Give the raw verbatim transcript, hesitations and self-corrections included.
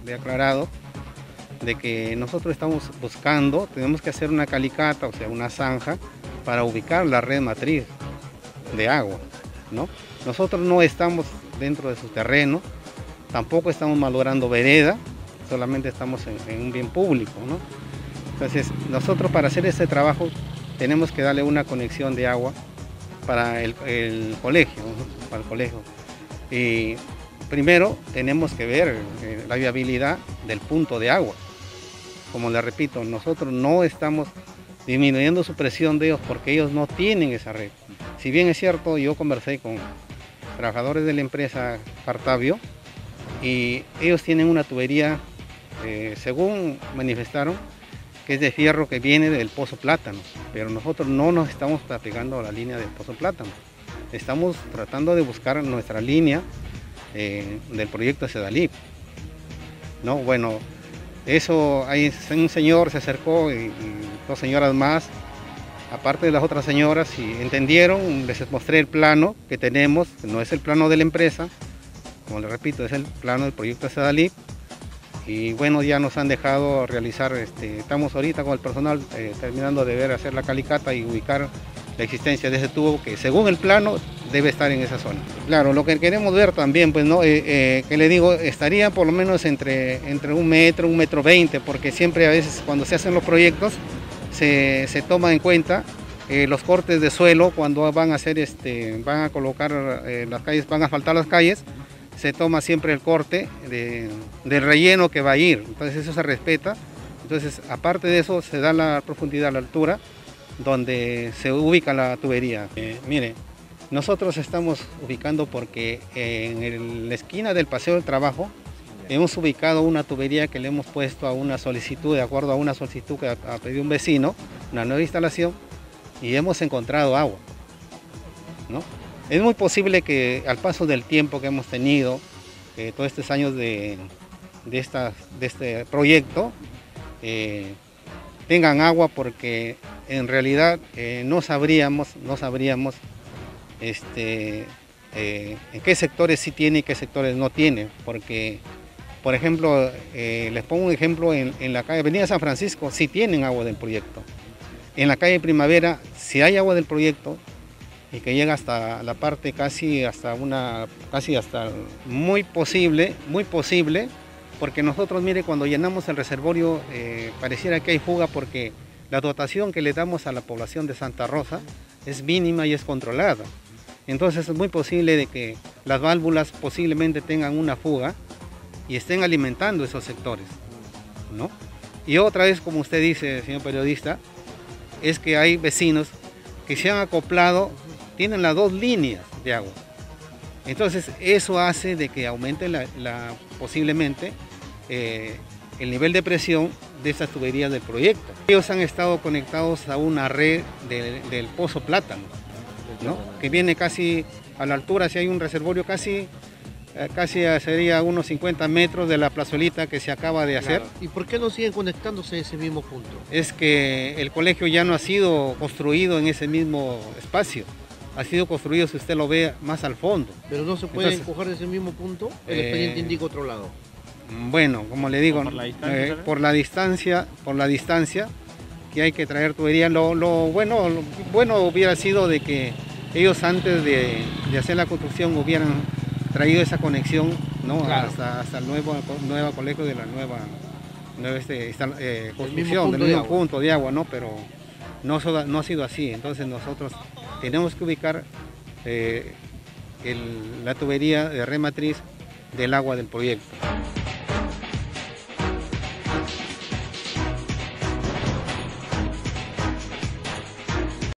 le he aclarado de que nosotros estamos buscando, tenemos que hacer una calicata, o sea, una zanja, para ubicar la red matriz de agua, ¿no? Nosotros no estamos dentro de su terreno, tampoco estamos malogrando vereda, solamente estamos en, en un bien público, ¿no? Entonces, nosotros para hacer este trabajo tenemos que darle una conexión de agua para el, el colegio, ¿no? Para el colegio. Y primero tenemos que ver eh, la viabilidad del punto de agua. Como le repito, nosotros no estamos disminuyendo su presión de ellos porque ellos no tienen esa red. Si bien es cierto, yo conversé con trabajadores de la empresa Cartavio y ellos tienen una tubería, eh, según manifestaron, que es de fierro que viene del Pozo Plátano, pero nosotros no nos estamos aplicando a la línea del Pozo Plátano. Estamos tratando de buscar nuestra línea eh, del proyecto Sedalip, ¿no? Bueno, eso, hay un señor se acercó y, y dos señoras más, aparte de las otras señoras, y entendieron, les mostré el plano que tenemos, no es el plano de la empresa, como les repito, es el plano del proyecto Sedalip, y bueno, ya nos han dejado realizar, este, estamos ahorita con el personal eh, terminando de ver, hacer la calicata y ubicar la existencia de ese tubo que según el plano debe estar en esa zona. Claro, lo que queremos ver también, pues no, eh, eh, que le digo, estaría por lo menos entre, entre un metro, un metro veinte, porque siempre a veces cuando se hacen los proyectos se, se toma en cuenta eh, los cortes de suelo cuando van a hacer, este, van a colocar eh, las calles, van a asfaltar las calles, se toma siempre el corte de, del relleno que va a ir, entonces eso se respeta. Entonces, aparte de eso, se da la profundidad, la altura, donde se ubica la tubería. Eh, mire, nosotros estamos ubicando porque en el, la esquina del Paseo del Trabajo hemos ubicado una tubería que le hemos puesto a una solicitud, de acuerdo a una solicitud que ha, ha pedido un vecino, una nueva instalación, y hemos encontrado agua, ¿no? Es muy posible que al paso del tiempo que hemos tenido, eh, todos estos años de, de, esta, de este proyecto, eh, tengan agua, porque en realidad eh, no sabríamos, no sabríamos este, eh, en qué sectores sí tiene y qué sectores no tiene, porque, por ejemplo, eh, les pongo un ejemplo, en, en la calle Avenida San Francisco sí tienen agua del proyecto, en la calle Primavera sí hay agua del proyecto, y que llega hasta la parte casi hasta una, casi hasta muy posible, muy posible, porque nosotros, mire, cuando llenamos el reservorio eh, pareciera que hay fuga, porque la dotación que le damos a la población de Santa Rosa es mínima y es controlada. Entonces es muy posible de que las válvulas posiblemente tengan una fuga y estén alimentando esos sectores, ¿no? Y otra vez, como usted dice, señor periodista, es que hay vecinos que se han acoplado, tienen las dos líneas de agua. Entonces eso hace de que aumente la, la, posiblemente eh, el nivel de presión de estas tuberías del proyecto. Ellos han estado conectados a una red de, del Pozo Plátano, ¿no? Que viene casi a la altura, si hay un reservorio casi, eh, casi sería unos cincuenta metros de la plazolita que se acaba de hacer. Claro. ¿Y por qué no siguen conectándose a ese mismo punto? Es que el colegio ya no ha sido construido en ese mismo espacio. Ha sido construido, si usted lo ve, más al fondo. ¿Pero no se puede Entonces, empujar de ese mismo punto? El eh, expediente indica otro lado. Bueno, como le digo, por la distancia, eh, por la distancia, por la distancia que hay que traer tubería. Lo, lo, bueno, lo bueno hubiera sido de que ellos antes de, de hacer la construcción hubieran traído esa conexión, ¿no? Claro. hasta, hasta el nuevo, nuevo colegio de la nueva, nueva este, esta, eh, construcción, del mismo punto de agua, ¿no? Pero no, no ha sido así. Entonces nosotros tenemos que ubicar eh, el, la tubería de red matriz del agua del proyecto.